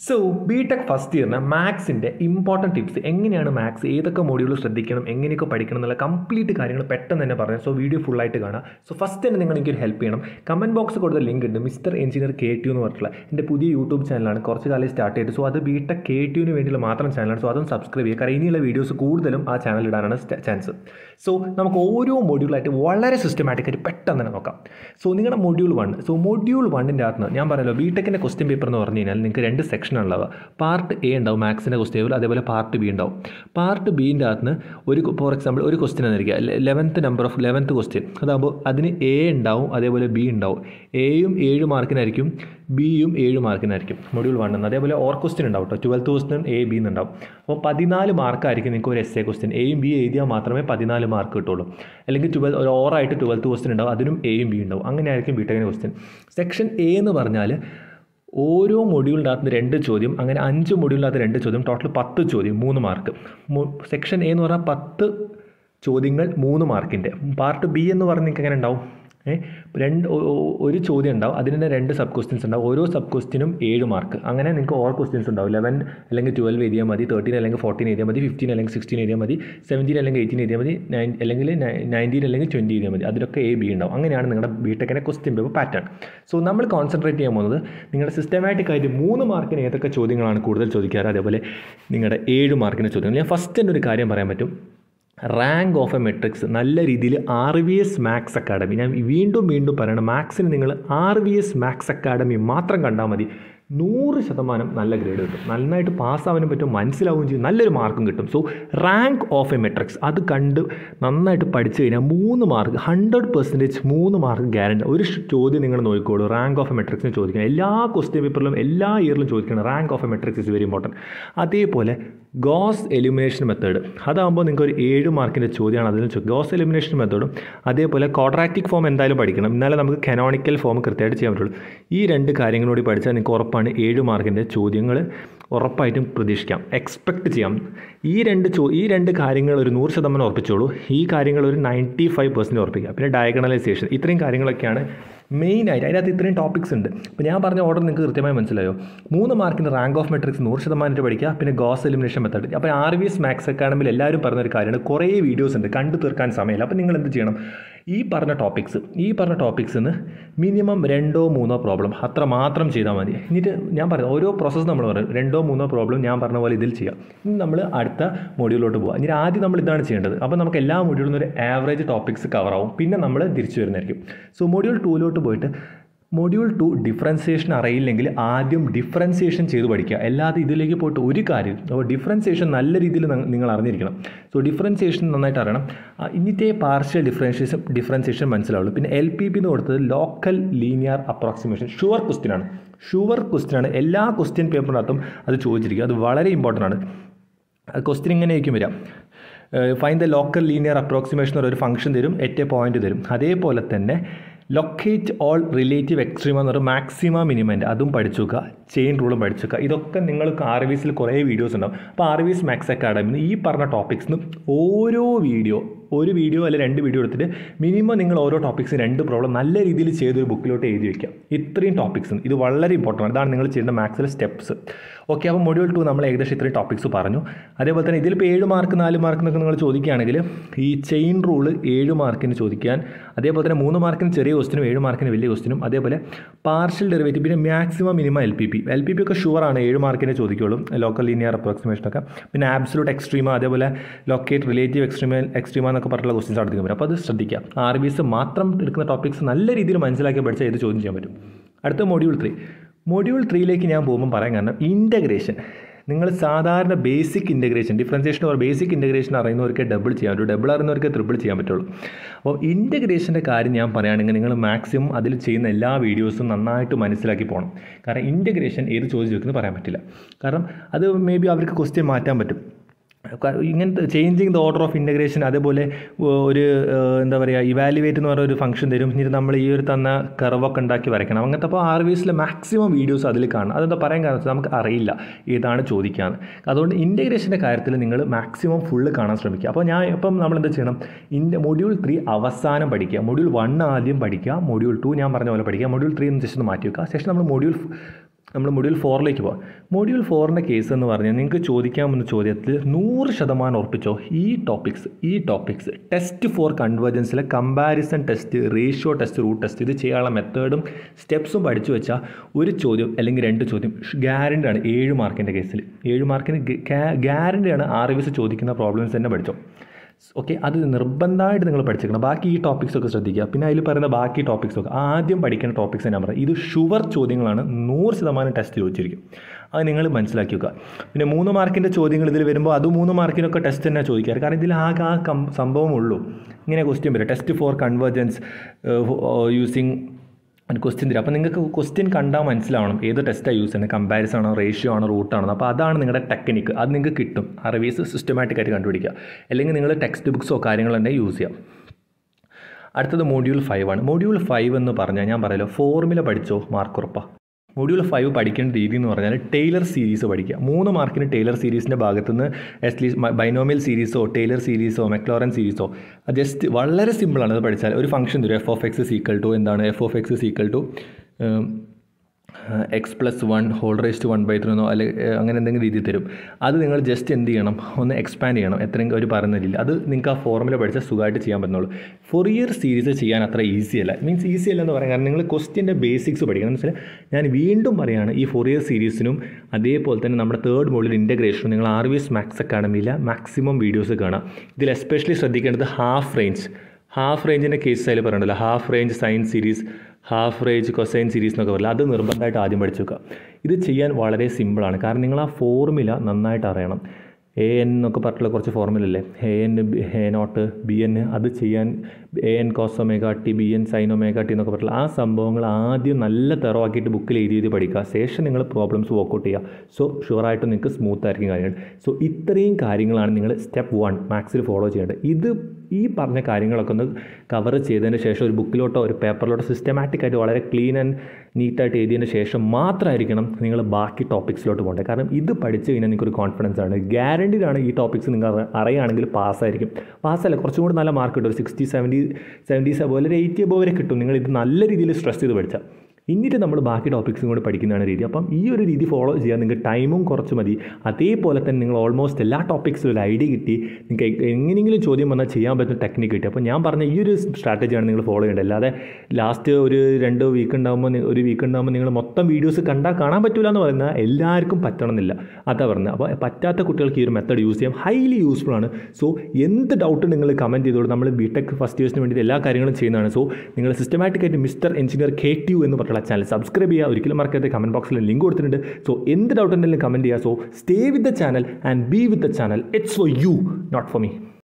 So BTech first ഇയറിന് മാത്സിൻ്റെ important tips എങ്ങനെയാണ് മാത്സ് ഏതൊക്കെ മോഡ്യൂൾ ശ്രദ്ധിക്കണം എങ്ങനെയൊക്കെ പഠിക്കണം എന്നുള്ള കംപ്ലീറ്റ് കാര്യങ്ങൾ പെട്ടെന്ന് തന്നെ പറയാം. സോ വീഡിയോ ഫുള്ളായിട്ട് കാണാം. സോ ഫസ്റ്റ് തന്നെ നിങ്ങൾ എനിക്കൊരു ഹെൽപ്പ് ചെയ്യണം. കമൻറ്റ് ബോക്സ് കൊടുത്ത ലിങ്ക് ഉണ്ട്, മിസ്റ്റർ എഞ്ചിനീയർ KTU എന്ന് പറഞ്ഞിട്ടുള്ള എൻ്റെ പുതിയ യൂട്യൂബ് ചാനലാണ്. കുറച്ച് കാലം സ്റ്റാർട്ട് ചെയ്തത്. സോ അത് ബിടെക് KTUവിന് വേണ്ടിയുള്ള മാത്രം ചാനലാണ്. സോ അതും സബ്സ്ക്രൈബ് ചെയ്യുക. കാരണം ഇനിയുള്ള വീഡിയോസ് കൂടുതലും ആ ചാനൽ ഇടാനാണ് ചാൻസ്. സോ നമുക്ക് ഓരോ മൊഡ്യൂളായിട്ട് വളരെ സിസ്റ്റമാറ്റിക്കായിട്ട് പെട്ടെന്ന് തന്നെ നോക്കാം. സോ നിങ്ങളുടെ മൊഡ്യൂൾ 1. സോ മൊഡ്യൂൾ 1ൻ്റെ അകത്ത് ഞാൻ പറയാമല്ലോ, ബിടെക്കിൻ്റെ ക്വസ്റ്റ്യൻ പേപ്പർ എന്ന് പറഞ്ഞു കഴിഞ്ഞാൽ നിങ്ങൾക്ക് രണ്ട് സെക്ഷൻ ഉണ്ടാവുക. പാർട്ട് A ഉണ്ടാവും മാത്സിൻ്റെ ക്വസ്റ്റ്യൻ പേപ്പർ, അതേപോലെ പാർട്ട് B ഉണ്ടാവും. പാർട്ട് Bൻ്റെ അകത്ത് ഫോർ എക്സാമ്പിൾ ഒരു ക്വസ്റ്റ്യൻ ആയിരിക്കുക 11th ക്വസ്റ്റ്യൻ. അതാകുമ്പോൾ അതിന് A ഉണ്ടാവും, അതേപോലെ B ഉണ്ടാവും. Aയും 7 മാർക്കിനായിരിക്കും, Bയും 7 മാർക്കിനായിരിക്കും മൊഡ്യൂൾ 1 എന്ന്. അതേപോലെ ഓർ ക്വസ്റ്റ്യൻ ഉണ്ടാവും കേട്ടോ, 12th ക്വസ്റ്റ്യൻ A B എന്നുണ്ടാവും. അപ്പോൾ 14 മാർക്കായിരിക്കും നിങ്ങൾക്ക് ഒരു essay ക്വസ്റ്റ്യൻ. Aയും B എഴുതിയാൽ മാത്രമേ 14 മാർക്ക് കിട്ടുള്ളൂ. അല്ലെങ്കിൽ ഒരു ഓറായിട്ട് 12th ക്വസ്റ്റ്യൻ ഉണ്ടാവും, അതിനും Aയും B ഉണ്ടാവും. അങ്ങനെയായിരിക്കും ബിടെക്കിൻ്റെ ക്വസ്റ്റ്യൻ. സെക്ഷൻ A എന്ന് പറഞ്ഞാൽ ഓരോ മൊഡ്യൂളിൻ്റെ അകത്ത് 2 ചോദ്യം, അങ്ങനെ 5 മൊഡ്യൂളിൻ്റെ അകത്ത് 2 ചോദ്യം, ടോട്ടൽ 10 ചോദ്യം, 3 മാർക്ക്. സെക്ഷൻ A എന്ന് പറഞ്ഞാൽ 10 ചോദ്യങ്ങൾ 3 മാർക്കിൻ്റെ. പാർട്ട് B എന്ന് പറഞ്ഞാൽ നിങ്ങൾക്ക് എങ്ങനെ ഉണ്ടാവും? ഒരു ചോദ്യം ഉണ്ടാവും, അതിന് തന്നെ 2 സബ് ക്വസ്റ്റ്യൻസ് ഉണ്ടാവും. ഓരോ സബ് ക്വസ്റ്റ്യനും 7 മാർക്ക്. അങ്ങനെ നിങ്ങൾക്ക് ഓൾ ക്വസ്റ്റ്യൻസ് ഉണ്ടാവും. 11 അല്ലെങ്കിൽ 12 എഴുതിയാൽ മതി, 13 അല്ലെങ്കിൽ 14 എഴുതിയാൽ മതി, 15 അല്ലെങ്കിൽ 16 എഴുതിയാൽ മതി, 17 അല്ലെങ്കിൽ 18 എഴുതിയാൽ മതി, അല്ലെങ്കിൽ 19 അല്ലെങ്കിൽ 20 എഴുതിയാൽ മതി. അതിലൊക്കെ A B ഉണ്ടാവും. അങ്ങനെയാണ് നിങ്ങളുടെ ബിടെക്കിൻ്റെ ക്വസ്റ്റ്യൻ പേപ്പർ പാറ്റേൺ. സോ നമ്മൾ കോൺസെൻട്രേറ്റ് ചെയ്യാൻ പോകുന്നത് നിങ്ങളുടെ സിസ്റ്റമാറ്റിക്കായിട്ട് 3 മാർക്കിന് ഏതൊക്കെ ചോദ്യങ്ങളാണ് കൂടുതൽ ചോദിക്കാറ്, അതേപോലെ നിങ്ങളുടെ 7 മാർക്കിൻ്റെ ചോദ്യങ്ങൾ. ഞാൻ ഫസ്റ്റ് തന്നെ ഒരു കാര്യം പറയാൻ പറ്റും. റാങ്ക് ഓഫ് എ മെട്രിക്സ് നല്ല രീതിയിൽ RVS മാത്സ് അക്കാഡമി, ഞാൻ വീണ്ടും പറയണം, മാത്സിന് നിങ്ങൾ RVS മാത്സ് അക്കാഡമി മാത്രം കണ്ടാൽ മതി. 100% നല്ല ഗ്രേഡ് കിട്ടും, നന്നായിട്ട് പാസ്സാവാനും പറ്റും, മനസ്സിലാവുകയും ചെയ്യും, നല്ലൊരു മാർക്കും കിട്ടും. So rank of a matrix അത് കണ്ട് നന്നായിട്ട് പഠിച്ചു കഴിഞ്ഞാൽ 3 മാർക്ക് 100% 3 മാർക്ക് ഗ്യാരണ്ടി. ഒരു ചോദ്യം നിങ്ങൾ നോക്കിക്കോളൂ, റാങ്ക് ഓഫ് എ മെട്രിക്സിന് ചോദിക്കണം. എല്ലാ ക്വസ്റ്റ്യൻ പേപ്പറിലും എല്ലാ ഇയറിലും ചോദിക്കണം. Rank of a matrix is very important. അതേപോലെ ഗോസ് എലിമിനേഷൻ മെത്തേഡ്, അതാകുമ്പോൾ നിങ്ങൾക്ക് ഒരു 7 മാർക്കിൻ്റെ ചോദ്യമാണ്. അതിന് ഗോസ് എലിമിനേഷൻ മെത്തേഡും അതേപോലെ ക്വാഡ്രാറ്റിക് ഫോം എന്തായാലും പഠിക്കണം, എന്നാലേ നമുക്ക് കനോണിക്കൽ ഫോം കൃത്യമായിട്ട് ചെയ്യാൻ പറ്റുള്ളൂ. ഈ 2 കാര്യങ്ങളോട് പഠിച്ചാൽ നിങ്ങൾക്ക് ഉറപ്പാണ് 7 മാർക്കിൻ്റെ ചോദ്യങ്ങൾ ഉറപ്പായിട്ടും പ്രതീക്ഷിക്കാം, എക്സ്പെക്റ്റ് ചെയ്യാം. ഈ രണ്ട് കാര്യങ്ങൾ ഒരു 100% ഉറപ്പിച്ചോളൂ. ഈ കാര്യങ്ങൾ ഒരു 95% ഉറപ്പിക്കുക. പിന്നെ ഡയഗണലൈസേഷൻ, ഇത്രയും കാര്യങ്ങളൊക്കെയാണ് മെയിനായിട്ട്. അതിനകത്ത് ഇത്രയും ടോപ്പിക്സ് ഉണ്ട്. ഇപ്പോൾ ഞാൻ പറഞ്ഞ ഓർഡർ നിങ്ങൾക്ക് കൃത്യമായി മനസ്സിലായോ? 3 മാർക്കിന് റാങ്ക് ഓഫ് മെട്രിക്സ് 100% പഠിക്കുക, പിന്നെ ഗോസ് എലിമിനേഷൻ മെത്തേഡ്. അപ്പോൾ RVS മാത്സ് അക്കാഡമിയിൽ എല്ലാവരും പറഞ്ഞൊരു കാര്യമാണ്, കുറേ വീഡിയോസ് ഉണ്ട്, കണ്ടു തീർക്കാൻ സമയമില്ല. അപ്പോൾ നിങ്ങൾ എന്ത് ചെയ്യണം? ഈ പറഞ്ഞ ടോപ്പിക്സിന് മിനിമം 2-3 പ്രോബ്ലം അത്ര മാത്രം ചെയ്താൽ മതി. എന്നിട്ട് ഞാൻ പറഞ്ഞു ഓരോ പ്രോസസ്സ് നമ്മൾ പറയും, 2-3 പ്രോബ്ലം ഞാൻ പറഞ്ഞ പോലെ ഇതിൽ ചെയ്യാം. ഇനി നമ്മൾ അടുത്ത മൊഡ്യൂളിലോട്ട് പോകാം. ഇനി ആദ്യം നമ്മൾ ഇതാണ് ചെയ്യേണ്ടത്. അപ്പോൾ നമുക്ക് എല്ലാ മൊഡ്യൂളിലും ഒരു ആവറേജ് ടോപ്പിക്സ് കവർ ആവും, പിന്നെ നമ്മൾ തിരിച്ചു വരുന്നതായിരിക്കും. സോ മൊഡ്യൂൾ 2 പോയിട്ട് മൊഡ്യൂൾ 2 ഡിഫറൻസിയേഷൻ അറിയില്ലെങ്കിൽ ആദ്യം ഡിഫറൻസിയേഷൻ ചെയ്ത് പഠിക്കുക. അല്ലാതെ ഇതിലേക്ക് പോയിട്ട് ഒരു കാര്യം. അപ്പോൾ ഡിഫറൻസിയേഷൻ നല്ല രീതിയിൽ നിങ്ങൾ അറിഞ്ഞിരിക്കണം. സോ ഡിഫറൻസിയേഷൻ നന്നായിട്ട് അറിയണം. ഇന്നത്തെ പാർഷ്യൽ ഡിഫറൻസിയേഷൻ മനസ്സിലാവുള്ളൂ. പിന്നെ LPP എന്ന് കൊടുത്തത് ലോക്കൽ ലീനിയർ അപ്രോക്സിമേഷൻ, ഷുവർ ക്വസ്റ്റ്യനാണ്. എല്ലാ ക്വസ്റ്റ്യൻ പേപ്പറിനകത്തും അത് ചോദിച്ചിരിക്കുക. അത് വളരെ ഇമ്പോർട്ടൻ്റ് ആണ്. ക്വസ്റ്റ്യൻ ഇങ്ങനെ ആയിരിക്കും വരിക, find the local linear approximation ഒരു ഫംഗ്ഷൻ തരും, എറ്റ് എ പോയിന്റ് തരും. അതേപോലെ തന്നെ ലൊക്കേറ്റ് ഓൾ റിലേറ്റീവ് എക്സ്ട്രീമ എന്നൊരു മാക്സിമ മിനിമൻ്റ് അതും പഠിച്ചു വെക്കുക, ചെയിൻ റൂളും പഠിച്ചു വെക്കുക. ഇതൊക്കെ നിങ്ങൾക്ക് RVSൽ കുറേ വീഡിയോസ് ഉണ്ടാവും. അപ്പോൾ RVS മാത്സ് അക്കാഡമിന്ന് ഈ പറഞ്ഞ ടോപ്പിക്സിനും ഒരു വീഡിയോ അല്ലെങ്കിൽ 2 വീഡിയോ എടുത്തിട്ട് മിനിമം നിങ്ങൾ ഓരോ ടോപ്പിക്സ് 2 പ്രോബ്ലം നല്ല രീതിയിൽ ചെയ്തൊരു ബുക്കിലോട്ട് എഴുതി വയ്ക്കുക. ഇത്രയും ടോപ്പിക്സും ഇത് വളരെ ഇമ്പോർട്ടൻ്റ് ആണ്. ഇതാണ് നിങ്ങൾ ചെയ്യേണ്ട മാത്സിലെ സ്റ്റെപ്സ്. ഓക്കെ, അപ്പോൾ മൊഡ്യൂൾ 2 നമ്മൾ ഏകദേശം ഇത്രയും ടോപ്പിക്സ് പറഞ്ഞു. അതേപോലെ തന്നെ ഇതിലിപ്പോൾ 7 മാർക്ക് 4 മാർക്ക് എന്നൊക്കെ നിങ്ങൾ ചോദിക്കുകയാണെങ്കിൽ ഈ ചെയിൻ റൂള് 7 മാർക്കിന് ചോദിക്കാൻ, അതേപോലെ തന്നെ 3 മാർക്കിന് ചെറിയ ക്വസ്റ്റിനും 7 മാർക്കിന് വലിയ ക്വസ്റ്റിനും, അതേപോലെ പാർഷ്യൽ ഡെറിവേറ്റീവ്, പിന്നെ മാക്സിമം മിനിമം LPP ഒക്കെ ഷുവറാണ് 7 മാർക്കിനെ ചോദിക്കുള്ളൂ, ലോക്കൽ ലീനിയർ അപ്രോക്സിമേഷനൊക്കെ. പിന്നെ ആബ്സലൂട്ട് എക്സ്ട്രീമ, അതേപോലെ ലൊക്കേറ്റ് റിലേറ്റീവ് എക്സ്ട്രീമ എന്നൊക്കെ പറഞ്ഞിട്ടുള്ള ക്വസ്റ്റ്യൻസ് അടുത്തേക്ക് വരും. അപ്പോൾ അത് ശ്രദ്ധിക്കുക. RVS മാത്രം എടുക്കുന്ന ടോപ്പിക്സ് നല്ല രീതിയിൽ മനസ്സിലാക്കി പഠിച്ചാൽ ഇത് ചോദ്യം ചെയ്യാൻ പറ്റും. അടുത്ത മൊഡ്യൂൾ 3ലേക്ക് ഞാൻ പോകുമ്പോൾ പറയാൻ കാരണം ഇൻ്റഗ്രേഷൻ. നിങ്ങൾ സാധാരണ basic integration, differentiation or basic integration അറിയുന്നവർക്ക് ഡബിൾ ചെയ്യാൻ പറ്റും, ഡബിൾ അറിയുന്നവർക്ക് ട്രിപ്പിൾ ചെയ്യാൻ പറ്റുള്ളൂ. അപ്പോൾ ഇൻ്റഗ്രേഷൻ്റെ കാര്യം ഞാൻ പറയുകയാണെങ്കിൽ നിങ്ങൾ മാക്സിമം അതിൽ ചെയ്യുന്ന എല്ലാ വീഡിയോസും നന്നായിട്ട് മനസ്സിലാക്കി പോകണം. കാരണം ഇൻ്റഗ്രേഷൻ ഏത് ചോദിച്ചു വെക്കുന്നത് പറയാൻ പറ്റില്ല. കാരണം അത് മേ ബി അവർക്ക് ക്വസ്റ്റ്യൻ മാറ്റാൻ പറ്റും. ഇങ്ങനത്തെ changing the order of integration, അതേപോലെ ഒരു എന്താ പറയുക ഇവാലുവേറ്റ് എന്ന് പറയുന്ന ഒരു ഫംഗ്ഷൻ തരും. എന്നിട്ട് നമ്മൾ ഈ ഒരു തന്ന കർവൊക്കെ ഉണ്ടാക്കി വരയ്ക്കണം. അങ്ങനത്തെ അപ്പോൾ RVSലെ മാക്സിമം വീഡിയോസ് അതിൽ കാണണം. അതെന്താ പറയാൻ കാരണം നമുക്ക് അറിയില്ല ഏതാണ് ചോദിക്കാന്ന്. അതുകൊണ്ട് ഇൻ്റഗ്രേഷൻ്റെ കാര്യത്തിൽ നിങ്ങൾ മാക്സിമം ഫുള്ള് കാണാൻ ശ്രമിക്കുക. അപ്പോൾ നമ്മൾ എന്താ ചെയ്യണം? മൊഡ്യൂൾ 3 അവസാനം പഠിക്കുക. മൊഡ്യൂൾ 1 ആദ്യം പഠിക്കുക, മൊഡ്യൂൾ 2 ഞാൻ പറഞ്ഞ പോലെ പഠിക്കുക, മൊഡ്യൂൾ 3 സെഷൻ മാറ്റി വെക്കുക. സെഷൻ നമ്മൾ മൊഡ്യൂൾ നമ്മൾ മൊഡ്യൂൾ 4ലേക്ക് പോകാം. മൊഡ്യൂൾ 4ൻ്റെ കേസ് എന്ന് പറഞ്ഞാൽ നിങ്ങൾക്ക് ചോദിക്കാമെന്ന ചോദ്യത്തിൽ 100% ഉറപ്പിച്ചോ ഈ ടോപ്പിക്സ് ടെസ്റ്റ് ഫോർ കൺവേർജൻസിലെ comparison test, ratio test, root test ഇത് ചെയ്യാനുള്ള മെത്തേഡും സ്റ്റെപ്സും പഠിച്ചു വെച്ചാൽ ഒരു ചോദ്യം അല്ലെങ്കിൽ 2 ചോദ്യം ഗ്യാരണ്ടിയാണ്. 7 മാർക്കിൻ്റെ കേസിൽ 7 മാർക്കിന് ഗ്യാരണ്ടിയാണ്. RVS ചോദിക്കുന്ന പ്രോബ്ലംസ് തന്നെ പഠിച്ചോ. ഓക്കെ, അത് നിർബന്ധമായിട്ട് നിങ്ങൾ പഠിച്ചേക്കണം. ബാക്കി ഈ ടോപ്പിക്സൊക്കെ ശ്രദ്ധിക്കുക. പിന്നെ അതിൽ പറയുന്ന ബാക്കി ടോപ്പിക്സൊക്കെ ആദ്യം പഠിക്കേണ്ട ടോപ്പിക്സ് ഞാൻ പറയാം. ഇത് ഷുവർ ചോദ്യങ്ങളാണ്, 100% ടെസ്റ്റ് ചോദിച്ചിരിക്കും. അത് നിങ്ങൾ മനസ്സിലാക്കി വെക്കുക. പിന്നെ 3 മാർക്കിൻ്റെ ചോദ്യങ്ങൾ ഇതിൽ വരുമ്പോൾ അത് 3 മാർക്കിനൊക്കെ ടെസ്റ്റ് തന്നെ ചോദിക്കാറ്. കാരണം ഇതിൽ ആകെ സംഭവമുള്ളൂ. ഇങ്ങനെ ക്വസ്റ്റ്യൻ വരും, test for convergence using question തരും. അപ്പോൾ നിങ്ങൾക്ക് ക്വസ്റ്റ്യൻ കണ്ടാൽ മനസ്സിലാവണം ഏത് ടെസ്റ്റാണ് യൂസ് ചെയ്യുന്നത്, കമ്പാരിസൺ ആണോ, റേഷ്യോ ആണോ, റൂട്ടാണോ. അപ്പോൾ അതാണ് നിങ്ങളുടെ ടെക്നിക്ക്. അത് നിങ്ങൾക്ക് കിട്ടും. RVS സിസ്റ്റമാറ്റിക്കായിട്ട് കണ്ടുപിടിക്കുക. അല്ലെങ്കിൽ നിങ്ങൾ ടെക്സ്റ്റ് ബുക്സോ കാര്യങ്ങൾ തന്നെ യൂസ് ചെയ്യാം. അടുത്തത് മൊഡ്യൂൾ 5 ആണ്. മൊഡ്യൂൾ 5 എന്ന് പറഞ്ഞാൽ ഞാൻ പറയല്ലോ, ഫോർമുല പഠിച്ചോ മാർക്ക് ഉറപ്പാണ്. മൊഡ്യൂൾ 5 പഠിക്കേണ്ട രീതി എന്ന് പറഞ്ഞാൽ ടൈലർ സീരീസ് പഠിക്കുക. 3 മാർക്കിന് ടൈലർ സീരീസിൻ്റെ ഭാഗത്തുനിന്ന് അറ്റ്ലീസ്റ്റ് ബൈനോമിയൽ സീരീസോ ടൈലർ സീരീസോ മെക്ലോറൻ സീരീസോ ജസ്റ്റ് വളരെ സിമ്പിളാണ്. അത് പഠിച്ചാൽ ഒരു ഫംഗ്ഷൻ തരും, f(x) എന്താണ്, f(x) x+1 ഹോൾ റേസ്റ്റ് 1/3 അല്ലെങ്കിൽ അങ്ങനെ എന്തെങ്കിലും രീതി തരും. അത് നിങ്ങൾ ജസ്റ്റ് എന്ത് ചെയ്യണം, ഒന്ന് എക്സ്പാൻഡ് ചെയ്യണം. എത്രയും ഒരു പറയുന്ന രീതിയിൽ അത് നിങ്ങൾക്ക് ആ ഫോർമുല പഠിച്ചാൽ സുഖമായിട്ട് ചെയ്യാൻ പറ്റുള്ളൂ. ഫൊറിയർ സീരീസ് ചെയ്യാൻ അത്ര ഈസി അല്ല. മീൻസ് ഈസി അല്ല എന്ന് പറയാൻ കാരണം നിങ്ങൾ ക്വസ്റ്റ്യൻ്റെ ബേസിക്സ് പഠിക്കണം. എന്ന് വെച്ചാൽ ഞാൻ വീണ്ടും പറയുകയാണ്, ഈ ഫൊറിയർ സീരീസിനും അതേപോലെ തന്നെ നമ്മുടെ 3rd മോഡ്യൂൾ ഇൻ്റഗ്രേഷനും നിങ്ങൾ RVS മാത്സ് അക്കാഡമിയിലെ മാക്സിമം വീഡിയോസ് കാണാം. ഇതിൽ എസ്പെഷ്യലി ശ്രദ്ധിക്കേണ്ടത് ഹാഫ് റേഞ്ചിൻ്റെ കേസ് അതിൽ പറയണ്ടല്ലോ, half range sine series, half range cosine series എന്നൊക്കെ പറയില്ല. അത് നിർബന്ധമായിട്ട് ആദ്യം പഠിച്ചു വെക്കുക. ഇത് ചെയ്യാൻ വളരെ സിമ്പിളാണ്. കാരണം നിങ്ങൾ ആ ഫോർമുല നന്നായിട്ട് അറിയണം. AN എന്നൊക്കെ പറഞ്ഞിട്ടുള്ള കുറച്ച് ഫോർമുല അല്ലേ, AN A0 BN, അത് ചെയ്യാൻ AN cos ωt BN sin ωt എന്നൊക്കെ പറഞ്ഞിട്ടുള്ള ആ സംഭവങ്ങൾ ആദ്യം നല്ല തെറവാക്കിയിട്ട് ബുക്കിൽ എഴുതി പഠിക്കുക. ശേഷം നിങ്ങൾ പ്രോബ്ലംസ് വർക്കൗട്ട് ചെയ്യുക. സോ ഷുവറായിട്ടും നിങ്ങൾക്ക് സ്മൂത്ത് ആയിരിക്കും കാര്യങ്ങൾ. സോ ഇത്രയും കാര്യങ്ങളാണ് നിങ്ങൾ സ്റ്റെപ്പ് 1 മാത്സിൽ ഫോളോ ചെയ്യേണ്ടത്. ഇത് ഈ പറഞ്ഞ കാര്യങ്ങളൊക്കെ ഒന്ന് കവർ ചെയ്തതിന് ശേഷം ഒരു ബുക്കിലോട്ടോ ഒരു പേപ്പറിലോട്ടോ സിസ്റ്റമാറ്റിക്കായിട്ട് വളരെ ക്ലീൻ ആൻഡ് നീറ്റായിട്ട് എഴുതിയതിന് ശേഷം മാത്രമായിരിക്കണം നിങ്ങൾ ബാക്കി ടോപ്പിക്സിലോട്ട് പോകേണ്ടത്. കാരണം ഇത് പഠിച്ചു കഴിഞ്ഞാൽ നിങ്ങൾക്കൊരു കോൺഫിഡൻസ് ആണ്. ഗ്യാരണ്ടീഡ് ആണ് ഈ ടോപ്പിക്സ് നിങ്ങൾ അറിയുകയാണെങ്കിൽ പാസ്സായിരിക്കും. പാസ്സല്ല, കുറച്ചും കൂടി നല്ല മാർക്ക് കിട്ടും. ഒരു 60-70 അതുപോലെ ഒരു 80 above വരെ കിട്ടും. നിങ്ങൾ ഇത് നല്ല രീതിയിൽ സ്ട്രെസ് ചെയ്ത് പഠിച്ചാൽ. എന്നിട്ട് നമ്മൾ ബാക്കി ടോപ്പിക്സും കൂടി പഠിക്കുന്നതാണ് രീതി. അപ്പം ഈ ഒരു രീതി ഫോളോ ചെയ്യാൻ നിങ്ങൾക്ക് ടൈമും കുറച്ച് മതി. അതേപോലെ തന്നെ നിങ്ങൾ ഓൾമോസ്റ്റ് എല്ലാ ടോപ്പിക്സിലും ഒരു ഐഡിയ കിട്ടി. നിങ്ങൾക്ക് എങ്ങനെയെങ്കിലും ചോദ്യം വന്നാൽ ചെയ്യാൻ പറ്റുന്ന ടെക്നിക്ക് കിട്ടി. അപ്പോൾ ഞാൻ പറഞ്ഞ ഈ ഒരു സ്ട്രാറ്റജിയാണ് നിങ്ങൾ ഫോളോ ചെയ്യേണ്ടത്. അല്ലാതെ ലാസ്റ്റ് ഒരു 2 വീക്ക് ഉണ്ടാകുമ്പോൾ നിങ്ങൾ മൊത്തം വീഡിയോസ് കാണാൻ പറ്റില്ല എന്ന് പറയുന്നത് എല്ലാവർക്കും പറ്റണമെന്നില്ല. അതാ പറഞ്ഞത്. അപ്പോൾ പറ്റാത്ത കുട്ടികൾക്ക് ഈ ഒരു മെത്തേഡ് യൂസ് ചെയ്യാം. ഹൈലി യൂസ്ഫുൾ ആണ്. സോ എന്ത് ഡൗട്ട് നിങ്ങൾ കമൻറ്റ് ചെയ്തോളൂ. നമ്മൾ BTech ഫസ്റ്റ് ഇയേഴ്സിന് വേണ്ടി എല്ലാ കാര്യങ്ങളും ചെയ്യുന്നതാണ്. സോ നിങ്ങൾ സിസ്റ്റമാറ്റിക്കായിട്ട് മിസ്റ്റർ എഞ്ചിനീയർ KTU എന്ന് പറഞ്ഞ ചാനൽ സബ്സ്ക്രൈബ് ചെയ്യുക. ഒരിക്കലും മറക്കാതെ. കമൻറ്റ് ബോക്സിൽ ലിങ്ക് കൊടുത്തിട്ടുണ്ട്. സോ എന്ത് ഡൗട്ട് ഉണ്ടെങ്കിലും കമൻറ്റ് ചെയ്യുക. So stay with the channel and be with the channel. It's for you, not for me.